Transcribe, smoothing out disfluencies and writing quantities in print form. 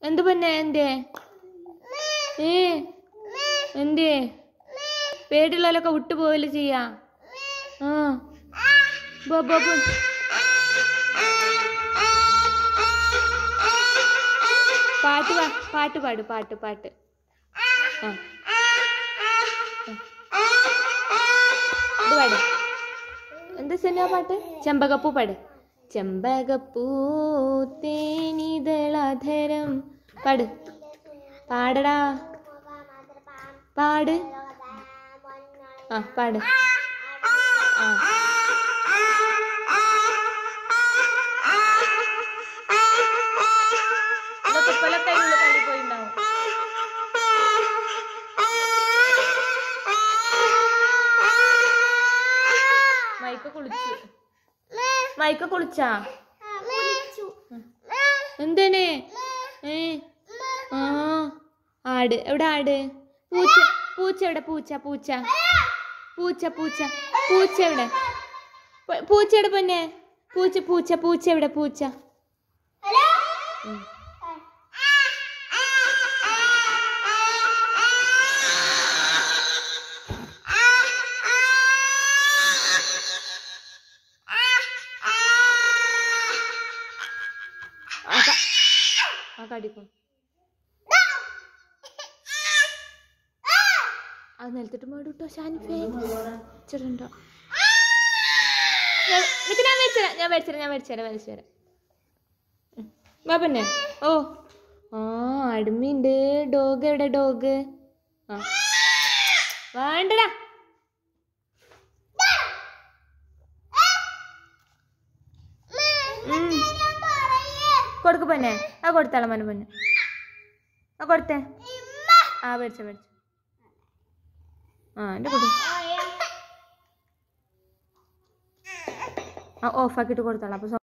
എന്ത് പൊന്നെ എന്തേ എന്തേ പേടിയുള്ളവരൊക്കെ വിട്ടുപോവല്ലേ ചെയ്യാ പാട്ട് പാട്ട് പാട് പാട്ട് പാട്ട് ഇത് പാട് എന്താ സിനിമ പാട്ട് ചെമ്പകപ്പൂ പാട് ചെമ്പകപ്പൂ തേനിതളാധരം പാട് പാടടാ പാട് പാട് തുപ്പലൊക്കെ തള്ളി പോയിണ്ടാവും മൈക്ക കുളിച്ചാ എന്തേനെ ആട് എവിടെ ആട് പൂച്ച പൂച്ച എവിടെ പൂച്ച പൂച്ച പൂച്ച പൂച്ച പൂച്ച എവിടെ പൂച്ച എവിടെ പൊന്നെ പൂച്ച പൂച്ച പൂച്ച എവിടെ പൂച്ച കടിക്കും അത് നിലത്തിട്ട് മേടിട്ടോ ഷാനിഫേ ചെറുണ്ടോ ഞാൻ മേടിച്ചുതരാം ബാബന്നെ ഓ അടിമയുണ്ട് ഡോഗ് എവിടെ ഡോഗ് വേണ്ടടാ കൊടുക്ക് പൊന്നെ കൊടുത്താളെ മോനെ പൊന്നെ കൊടുത്തേ മേടിച്ച എൻ്റെ കുട്ടി ഓഫാക്കിയിട്ട് കൊടുത്താളാം അപ്പോൾ